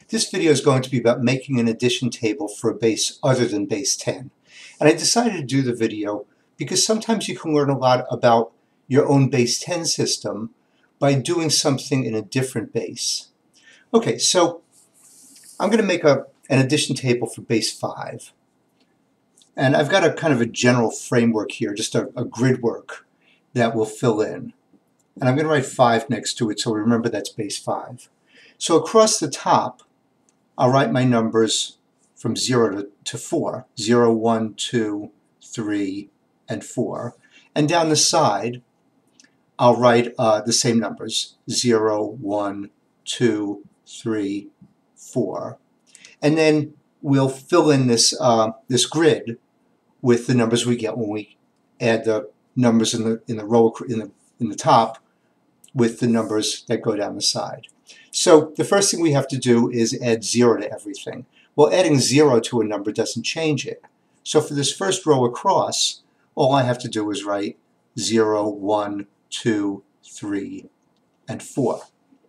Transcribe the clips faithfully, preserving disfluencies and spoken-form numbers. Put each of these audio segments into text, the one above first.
This video is going to be about making an addition table for a base other than base ten. And I decided to do the video because sometimes you can learn a lot about your own base ten system by doing something in a different base. Okay, so I'm going to make a, an addition table for base five. And I've got a kind of a general framework here, just a, a grid work that will fill in. And I'm going to write five next to it so remember that's base five. So across the top, I'll write my numbers from zero to, to four. zero, one, two, three, and four. And down the side, I'll write uh, the same numbers. zero, one, two, three, four. And then we'll fill in this, uh, this grid with the numbers we get when we add the numbers in the, in the row in the, in the top with the numbers that go down the side. So the first thing we have to do is add zero to everything. Well, adding zero to a number doesn't change it. So for this first row across, all I have to do is write zero, one, two, three, and four.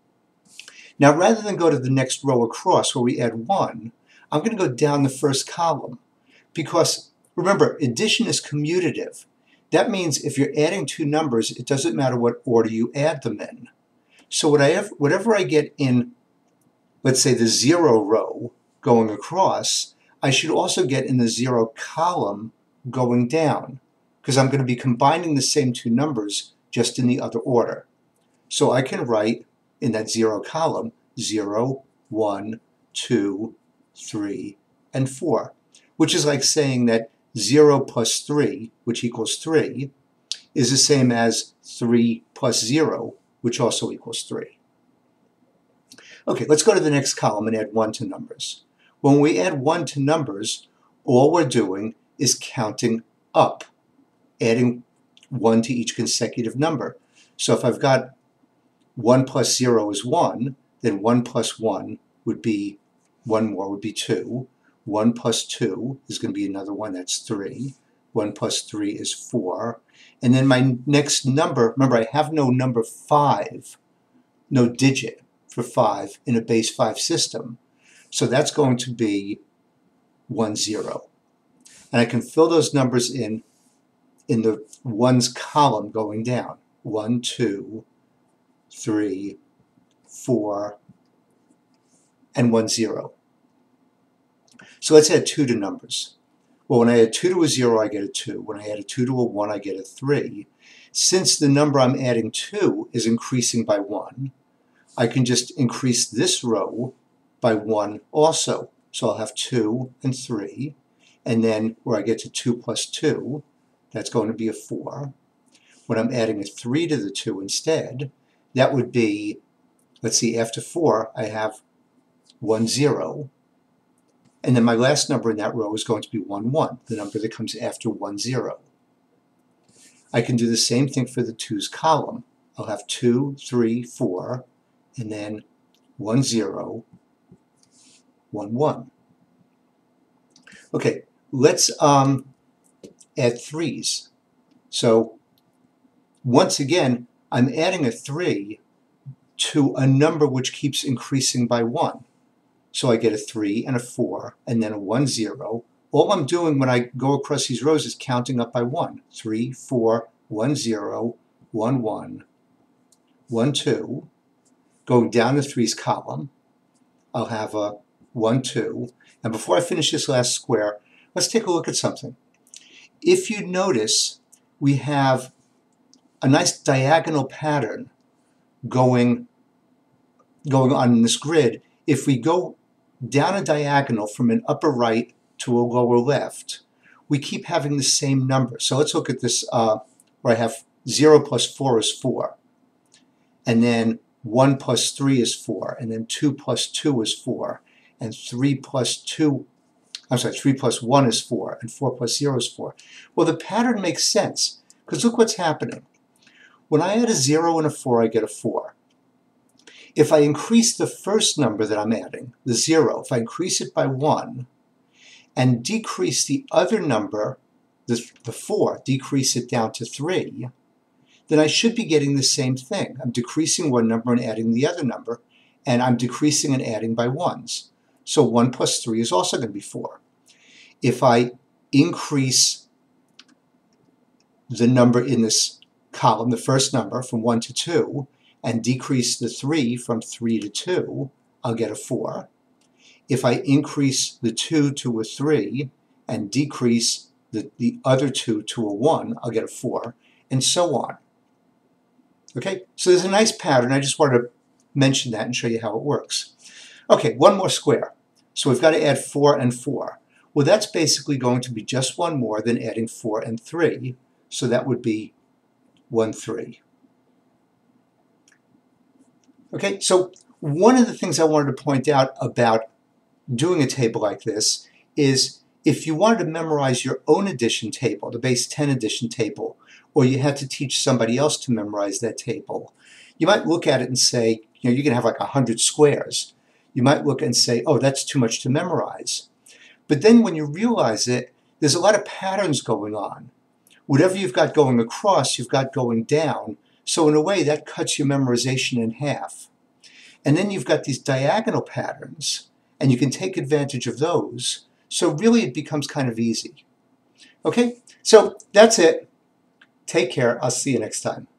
Now rather than go to the next row across where we add one, I'm going to go down the first column because remember, addition is commutative. That means if you're adding two numbers, it doesn't matter what order you add them in. So what I have, whatever I get in, let's say the zero row going across, I should also get in the zero column going down because I'm going to be combining the same two numbers just in the other order. So I can write in that zero column zero, one, two, three, and four, which is like saying that zero plus three, which equals three, is the same as three plus zero, which also equals three. Okay, let's go to the next column and add one to numbers. When we add one to numbers, all we're doing is counting up, adding one to each consecutive number. So if I've got one plus zero is one, then one plus one would be, one more would be two. one plus two is going to be another one, that's three. one plus three is four. And then my next number, remember I have no number five, no digit for five in a base five system. So that's going to be one, zero. And I can fill those numbers in in the ones column going down. one, two, three, four, and one, zero. So let's add two to numbers. Well, when I add two to a zero, I get a two. When I add a two to a one, I get a three. Since the number I'm adding to is increasing by one, I can just increase this row by one also. So I'll have two and three. And then where I get to two plus two, that's going to be a four. When I'm adding a three to the two instead, that would be, let's see, after four, I have one, zero. And then my last number in that row is going to be one, one, the number that comes after one, zero. I can do the same thing for the twos column. I'll have two, three, four, and then one, zero, one, one. Okay, let's um, add threes. So once again, I'm adding a three to a number which keeps increasing by one. So I get a three and a four and then a one, zero. All I'm doing when I go across these rows is counting up by one. three, four, one, zero, one, one, one, two. Going down the threes column, I'll have a one, two. And before I finish this last square, let's take a look at something. If you notice, we have a nice diagonal pattern going, going on in this grid. If we go down a diagonal from an upper right to a lower left, we keep having the same number. So let's look at this uh, where I have zero plus four is four. And then one plus three is four. And then two plus two is four. And three plus two, I'm sorry, three plus one is four. And four plus zero is four. Well, the pattern makes sense because look what's happening. When I add a zero and a four, I get a four. If I increase the first number that I'm adding, the zero, if I increase it by one, and decrease the other number, the, the four, decrease it down to three, then I should be getting the same thing. I'm decreasing one number and adding the other number, and I'm decreasing and adding by ones. So one plus three is also going to be four. If I increase the number in this column, the first number, from one to two, and decrease the three from three to two, I'll get a four. If I increase the two to a three and decrease the, the other two to a one, I'll get a four, and so on. Okay, so there's a nice pattern. I just wanted to mention that and show you how it works. Okay, one more square. So we've got to add four and four. Well, that's basically going to be just one more than adding four and three. So that would be one, three. Okay, so one of the things I wanted to point out about doing a table like this is if you wanted to memorize your own addition table, the base ten addition table, or you had to teach somebody else to memorize that table, you might look at it and say, you know, you're going to have like one hundred squares. You might look and say, oh, that's too much to memorize. But then when you realize it, there's a lot of patterns going on. Whatever you've got going across, you've got going down. So in a way, that cuts your memorization in half. And then you've got these diagonal patterns, and you can take advantage of those. So really, it becomes kind of easy. Okay, so that's it. Take care. I'll see you next time.